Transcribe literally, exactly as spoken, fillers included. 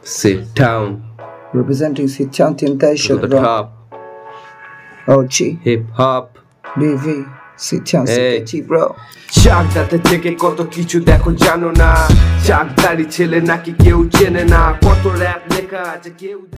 Sit down. Representing Sit-Town Temptation. To the top. O G. Hip hop. B V. Sit-Town Hey. T bro. চাকদাতে থেকে কত কিছু দেখো জানো না, চাকদারি ছেলে নাকি কেউ চেনে না, কত র‍্যাপ লেখা আছে কেউ